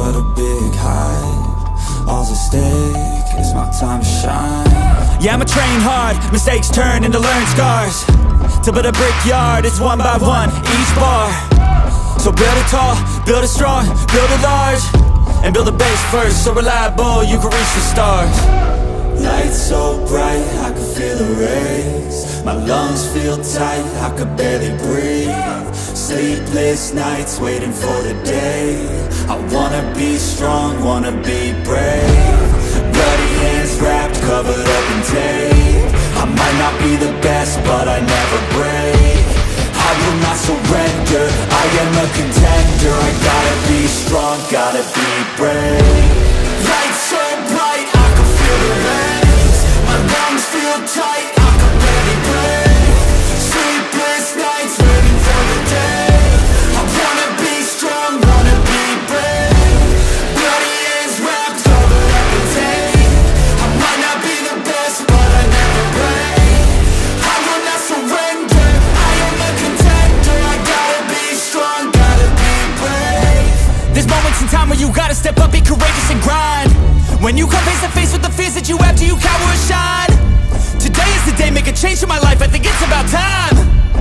but a big hype. All's at stake, it's my time to shine. Yeah, I'ma train hard, mistakes turn into learned scars. To build a brickyard, it's one by one, each bar. So build it tall, build it strong, build it large, and build a base first, so reliable you can reach the stars. Lights so bright, I can feel the rays. My lungs feel tight, I could barely breathe. Sleepless nights waiting for the day. I wanna be strong, wanna be brave. Bloody hands wrapped, covered up in tape. I might not be the best, but I never break. I will not surrender, I am a contender. I gotta be strong, gotta be brave. Lights so bright, I can feel the rays. My lungs feel tight, I can barely breathe. Sleepless nights waiting for the day. I wanna be strong, wanna be brave. Bloody hands wrapped, covered up in tape. I might not be the best, but I never break. I will not surrender, I am a contender. I gotta be strong, gotta be brave. There's moments in time where you gotta step up, be courageous and grind. When you come face to face with the fears that you have, do you cower or shine? Today is the day, make a change in my life, I think it's about time.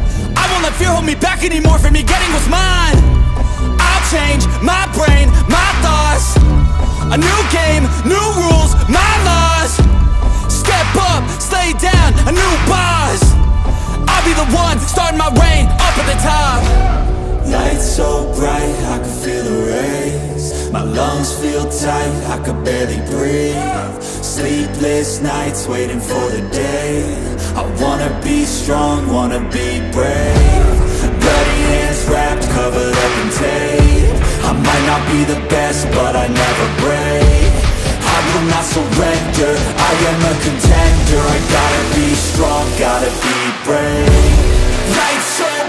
I won't let fear hold me back anymore from me getting what's mine. I'll change my brain, my thoughts. A new game, new rules, my laws. Step up, slay down, a new boss. I'll be the one, starting my reign, up at the top. Lights so bright, I can feel the rays. My lungs feel tight, I could barely breathe. Sleepless nights waiting for the day. I wanna be strong, wanna be brave. Bloody hands wrapped, covered up in tape. I might not be the best, but I never break. I will not surrender, I am a contender. I gotta be strong, gotta be brave. Lights so